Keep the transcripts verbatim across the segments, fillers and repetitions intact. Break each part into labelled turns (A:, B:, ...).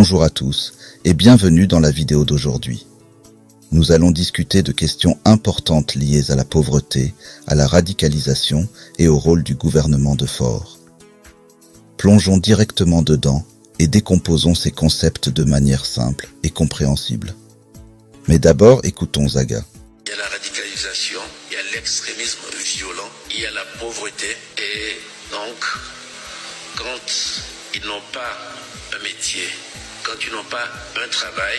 A: Bonjour à tous et bienvenue dans la vidéo d'aujourd'hui. Nous allons discuter de questions importantes liées à la pauvreté, à la radicalisation et au rôle du gouvernement de Faure. Plongeons directement dedans et décomposons ces concepts de manière simple et compréhensible. Mais d'abord, écoutons Zaga.
B: Il y a la radicalisation, il y a l'extrémisme violent, il y a la pauvreté et donc quand ils n'ont pas un métier, quand ils n'ont pas un travail.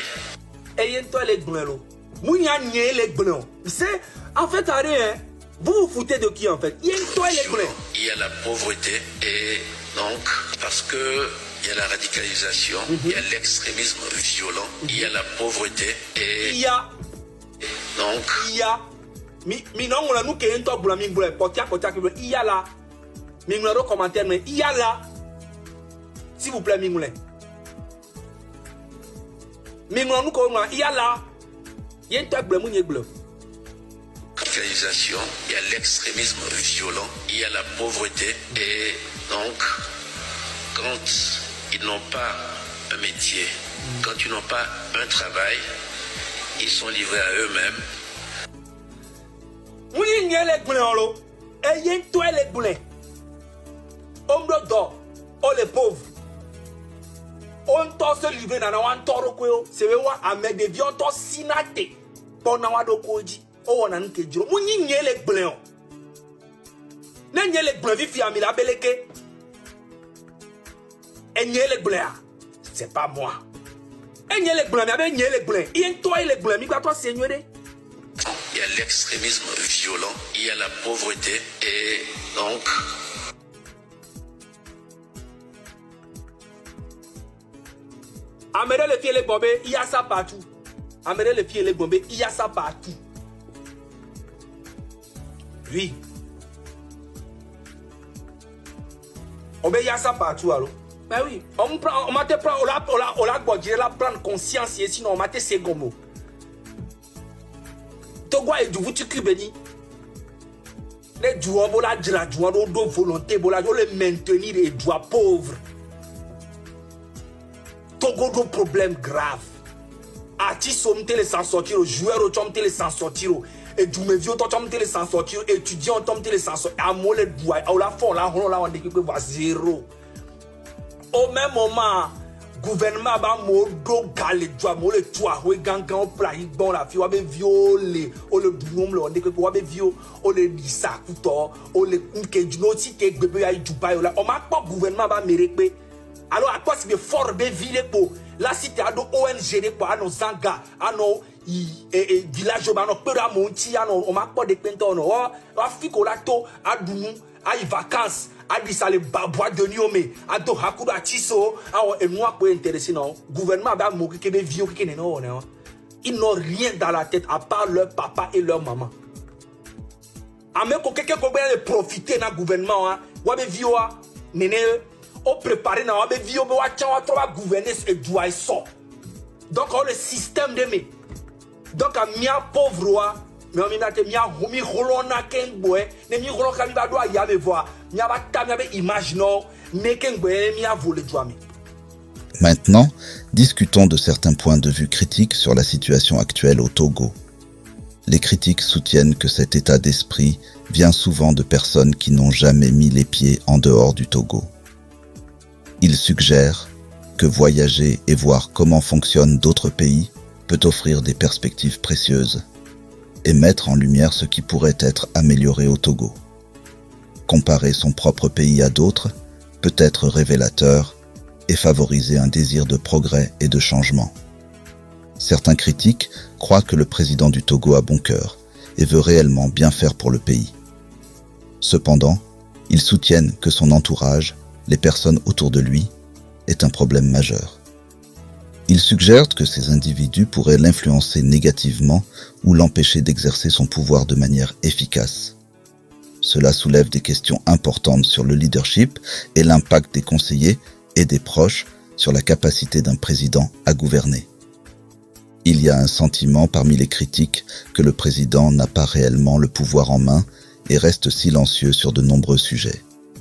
C: En fait, rien. Vous vous foutez de qui en fait? Il
B: y a la pauvreté et donc parce que il y a la radicalisation, mm-hmm. il y a l'extrémisme violent, mm-hmm. il y a la pauvreté et
C: il y a
B: donc
C: il y a mi mi non on a nous qui est toi bula mi bula portia portia il y a là mi ngolo commentaire mais il y a là s'il vous plaît mi ngolo mi ngolo nous ko il y a là il y a toi bula mu nye bula
B: radicalisation, il y a l'extrémisme violent, il y a la pauvreté et donc quand ils n'ont pas un métier, quand ils n'ont pas un travail, ils sont livrés à eux-mêmes.
C: Oui, il y a les boulons, et il y a toi les boulons. Homme d'or, oh les pauvres. On t'a se livrer dans un toro, c'est vrai, avec des vieux, on t'a sinaté. Pendant un dokoji, oh, on a un kéjo. Oui, il y a les boulons. Il y a les boulons, vifia, mais la beleke. Et n'y les blés, c'est pas moi. Et n'y les blés, mais n'y les blés. Il y a toi les blés, mais toi seigneur.
B: Il y a l'extrémisme violent, il y a la pauvreté et donc.
C: Amédée les filles les bobés, il y a ça partout. Amédée les filles les bobés, il y a ça partout. Oui. Oh, il y a ça partout alors. Ben oui, on prend, on m'a te prend, on l'a, on l'a, on l'a, on l'a prendre conscience et sinon on m'a te segomo. Togo et du vous tu cubeni. Les joueurs bola dira joueurs de volonté bola de les maintenir et joueurs pauvres. Togo de problème grave. Artistes ont les sans sortir, joueurs ont les sans sortir. Et du me vieux t'ont les sans sortir, étudiants ont les sans sortir. À moi les doigts, on la fond là, on la on découpe va zéro. Au même moment, le gouvernement va modo galé, doit moler toi, oui gangan plahi bon la fille, on va violer, on le boum le, on dit que on va violer, on le dit ça couteau, on le que du no si que bébé aille Dubaï là, on m'a pas gouvernement va mériter. Alors à quoi c'est fort de ville pour la cité à nos O N G pour à nos zanga, à nos villages, à nos peramonti, à nos on m'a pas de penton, on va fico la to à Dounou, à y vacances. Adisa le bois de Niomé, Ado Hakuda Tiso, et moi pour intéresser non. Gouvernement va mourir que des vieux qui n'ont rien. Ils n'ont rien dans la tête à part leur papa et leur maman. À même que quelqu'un qui profiter dans le gouvernement, ou bien vieux, néné, ou préparer dans le vieux, ou bien gouverner et doit ça. Donc on le système de mes. Donc à mia pauvre. Mais on m'a dit, mia humi rolona ken boy, ne mi rolona kami ba do ya me voir, mia ba ta mia be image non, ne ken boy mia volé doami.
A: Maintenant, discutons de certains points de vue critiques sur la situation actuelle au Togo. Les critiques soutiennent que cet état d'esprit vient souvent de personnes qui n'ont jamais mis les pieds en dehors du Togo. Ils suggèrent que voyager et voir comment fonctionnent d'autres pays peut offrir des perspectives précieuses et mettre en lumière ce qui pourrait être amélioré au Togo. Comparer son propre pays à d'autres peut être révélateur et favoriser un désir de progrès et de changement. Certains critiques croient que le président du Togo a bon cœur et veut réellement bien faire pour le pays. Cependant, ils soutiennent que son entourage, les personnes autour de lui, est un problème majeur. Ils suggèrent que ces individus pourraient l'influencer négativement ou l'empêcher d'exercer son pouvoir de manière efficace. Cela soulève des questions importantes sur le leadership et l'impact des conseillers et des proches sur la capacité d'un président à gouverner. Il y a un sentiment parmi les critiques que le président n'a pas réellement le pouvoir en main et reste silencieux sur de nombreux sujets.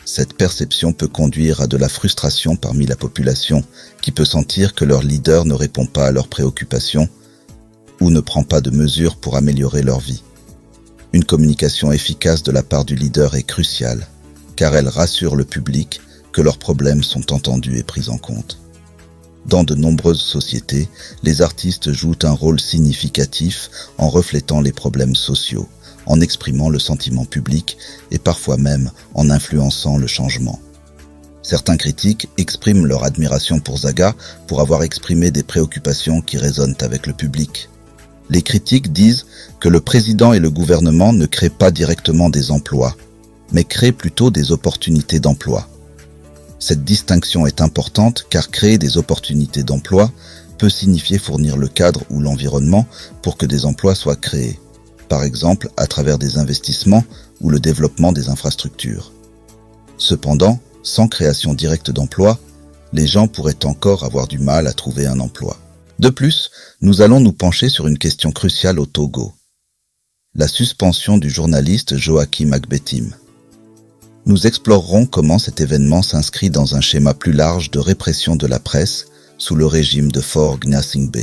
A: Cette perception peut conduire à de la frustration parmi la population qui peut sentir que leur leader ne répond pas à leurs préoccupations ou ne prend pas de mesures pour améliorer leur vie. Une communication efficace de la part du leader est cruciale, car elle rassure le public que leurs problèmes sont entendus et pris en compte. Dans de nombreuses sociétés, les artistes jouent un rôle significatif en reflétant les problèmes sociaux, en exprimant le sentiment public et parfois même en influençant le changement. Certains critiques expriment leur admiration pour Zaga pour avoir exprimé des préoccupations qui résonnent avec le public. Les critiques disent que le président et le gouvernement ne créent pas directement des emplois, mais créent plutôt des opportunités d'emploi. Cette distinction est importante car créer des opportunités d'emploi peut signifier fournir le cadre ou l'environnement pour que des emplois soient créés, par exemple à travers des investissements ou le développement des infrastructures. Cependant, sans création directe d'emplois, les gens pourraient encore avoir du mal à trouver un emploi. De plus, nous allons nous pencher sur une question cruciale au Togo. La suspension du journaliste Joachim Agbetim. Nous explorerons comment cet événement s'inscrit dans un schéma plus large de répression de la presse sous le régime de Faure Gnassingbé.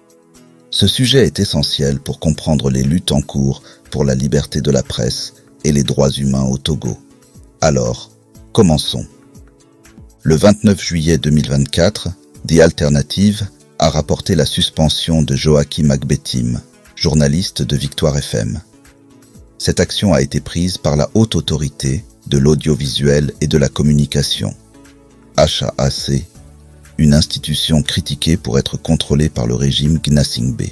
A: Ce sujet est essentiel pour comprendre les luttes en cours pour la liberté de la presse et les droits humains au Togo. Alors, commençons. Le vingt-neuf juillet deux mille vingt-quatre, The Alternative a rapporté la suspension de Joachim Agbetim, journaliste de Victoire F M. Cette action a été prise par la Haute Autorité de l'Audiovisuel et de la Communication, H A A C, une institution critiquée pour être contrôlée par le régime Gnassingbé.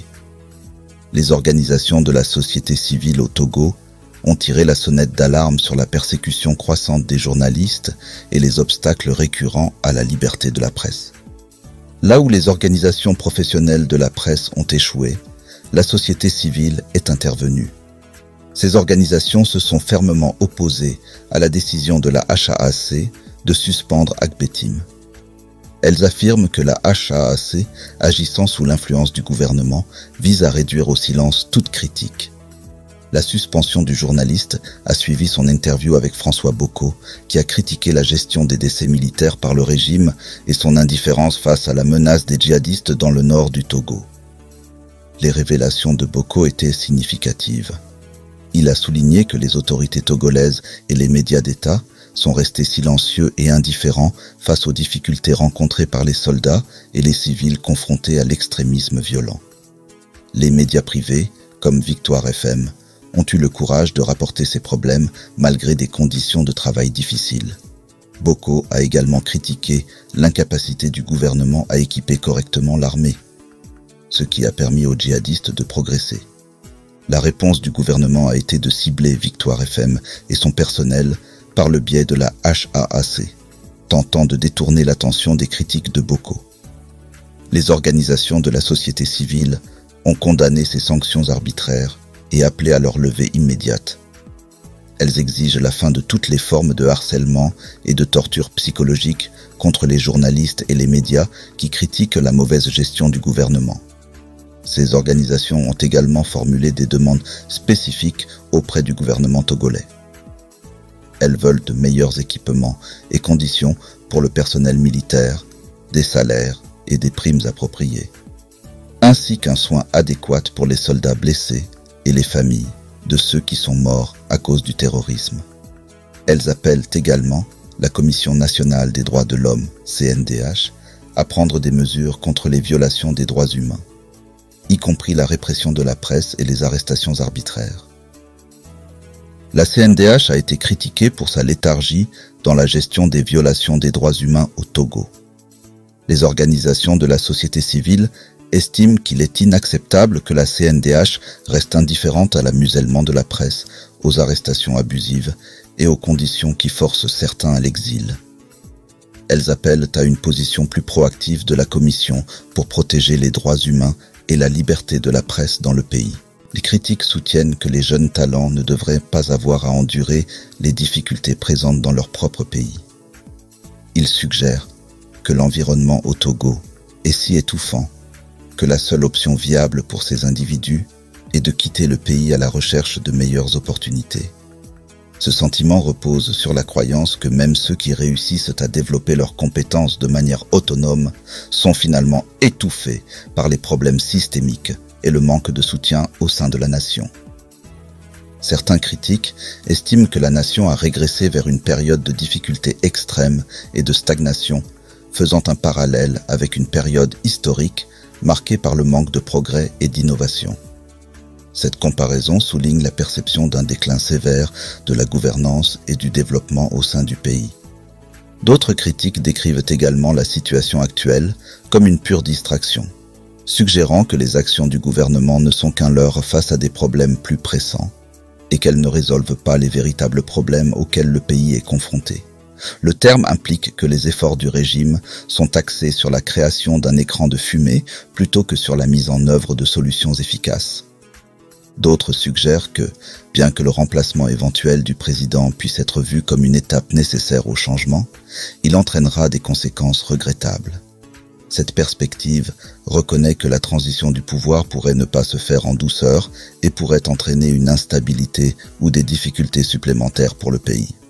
A: Les organisations de la société civile au Togo ont tiré la sonnette d'alarme sur la persécution croissante des journalistes et les obstacles récurrents à la liberté de la presse. Là où les organisations professionnelles de la presse ont échoué, la société civile est intervenue. Ces organisations se sont fermement opposées à la décision de la H A A C de suspendre Agbetim. Elles affirment que la H A A C, agissant sous l'influence du gouvernement, vise à réduire au silence toute critique. La suspension du journaliste a suivi son interview avec François Boko, qui a critiqué la gestion des décès militaires par le régime et son indifférence face à la menace des djihadistes dans le nord du Togo. Les révélations de Boko étaient significatives. Il a souligné que les autorités togolaises et les médias d'État sont restés silencieux et indifférents face aux difficultés rencontrées par les soldats et les civils confrontés à l'extrémisme violent. Les médias privés, comme Victoire F M, ont eu le courage de rapporter ces problèmes malgré des conditions de travail difficiles. Boko a également critiqué l'incapacité du gouvernement à équiper correctement l'armée, ce qui a permis aux djihadistes de progresser. La réponse du gouvernement a été de cibler Victoire F M et son personnel par le biais de la H A A C, tentant de détourner l'attention des critiques de Boko. Les organisations de la société civile ont condamné ces sanctions arbitraires et appelé à leur levée immédiate. Elles exigent la fin de toutes les formes de harcèlement et de torture psychologique contre les journalistes et les médias qui critiquent la mauvaise gestion du gouvernement. Ces organisations ont également formulé des demandes spécifiques auprès du gouvernement togolais. Elles veulent de meilleurs équipements et conditions pour le personnel militaire, des salaires et des primes appropriées, ainsi qu'un soin adéquat pour les soldats blessés et les familles de ceux qui sont morts à cause du terrorisme. Elles appellent également la Commission nationale des droits de l'homme, C N D H, à prendre des mesures contre les violations des droits humains, y compris la répression de la presse et les arrestations arbitraires. La C N D H a été critiquée pour sa léthargie dans la gestion des violations des droits humains au Togo. Les organisations de la société civile estiment qu'il est inacceptable que la C N D H reste indifférente à l'amusellement de la presse, aux arrestations abusives et aux conditions qui forcent certains à l'exil. Elles appellent à une position plus proactive de la Commission pour protéger les droits humains et la liberté de la presse dans le pays. Les critiques soutiennent que les jeunes talents ne devraient pas avoir à endurer les difficultés présentes dans leur propre pays. Ils suggèrent que l'environnement au Togo est si étouffant que la seule option viable pour ces individus est de quitter le pays à la recherche de meilleures opportunités. Ce sentiment repose sur la croyance que même ceux qui réussissent à développer leurs compétences de manière autonome sont finalement étouffés par les problèmes systémiques et le manque de soutien au sein de la nation. Certains critiques estiment que la nation a régressé vers une période de difficultés extrêmes et de stagnation, faisant un parallèle avec une période historique marquée par le manque de progrès et d'innovation. Cette comparaison souligne la perception d'un déclin sévère de la gouvernance et du développement au sein du pays. D'autres critiques décrivent également la situation actuelle comme une pure distraction, suggérant que les actions du gouvernement ne sont qu'un leurre face à des problèmes plus pressants et qu'elles ne résolvent pas les véritables problèmes auxquels le pays est confronté. Le terme implique que les efforts du régime sont axés sur la création d'un écran de fumée plutôt que sur la mise en œuvre de solutions efficaces. D'autres suggèrent que, bien que le remplacement éventuel du président puisse être vu comme une étape nécessaire au changement, il entraînera des conséquences regrettables. Cette perspective reconnaît que la transition du pouvoir pourrait ne pas se faire en douceur et pourrait entraîner une instabilité ou des difficultés supplémentaires pour le pays.